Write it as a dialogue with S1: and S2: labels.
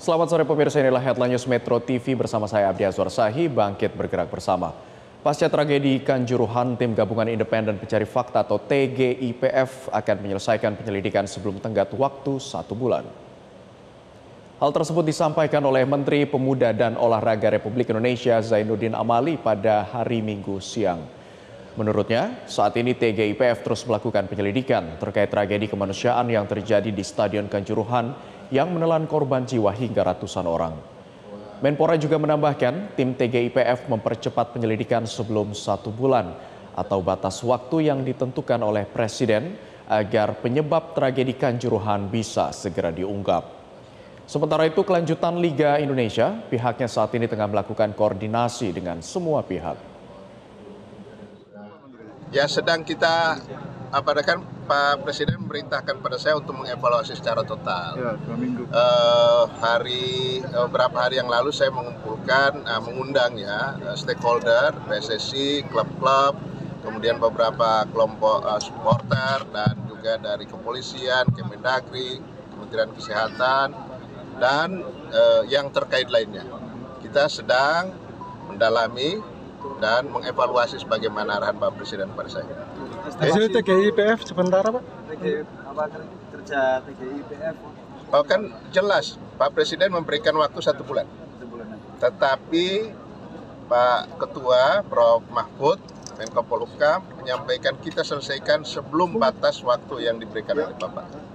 S1: Selamat sore pemirsa, inilah Headline News Metro TV bersama saya Abdi Azwar Sahi, bangkit bergerak bersama. Pasca tragedi Kanjuruhan, tim gabungan independen pencari fakta atau TGIPF akan menyelesaikan penyelidikan sebelum tenggat waktu 1 bulan. Hal tersebut disampaikan oleh Menteri Pemuda dan Olahraga Republik Indonesia Zainuddin Amali pada hari Minggu siang. Menurutnya, saat ini TGIPF terus melakukan penyelidikan terkait tragedi kemanusiaan yang terjadi di Stadion Kanjuruhan yang menelan korban jiwa hingga ratusan orang. Menpora juga menambahkan, tim TGIPF mempercepat penyelidikan sebelum 1 bulan atau batas waktu yang ditentukan oleh Presiden agar penyebab tragedi Kanjuruhan bisa segera diungkap. Sementara itu, kelanjutan Liga Indonesia, pihaknya saat ini tengah melakukan koordinasi dengan semua pihak.
S2: Ya, sedang kita Pak Presiden memerintahkan pada saya untuk mengevaluasi secara total.
S3: Ya, 2 minggu.
S2: Beberapa hari yang lalu saya mengundang stakeholder, PSSI, klub-klub, kemudian beberapa kelompok supporter dan juga dari kepolisian, Kemendagri, Kementerian Kesehatan, dan yang terkait lainnya. Kita sedang mendalami dan mengevaluasi sebagaimana arahan Pak Presiden pada saya.
S3: Hasil TGIPF sementara, Pak?
S4: Kerja TGIPF?
S2: Oh, kan jelas Pak Presiden memberikan waktu 1 bulan. Tetapi Pak Ketua Prof. Mahfud, Menko Polhukam, menyampaikan kita selesaikan sebelum batas waktu yang diberikan oleh Bapak.